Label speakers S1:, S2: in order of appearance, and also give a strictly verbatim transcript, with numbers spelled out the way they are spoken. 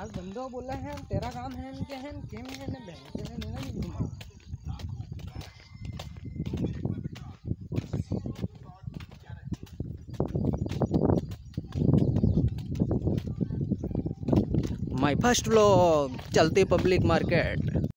S1: आज बंदो बोला है तेरा काम है इनके हैं केम है ना बहन के ने ना नहीं घुमा
S2: माय फर्स्ट व्लॉग चलती पब्लिक मार्केट।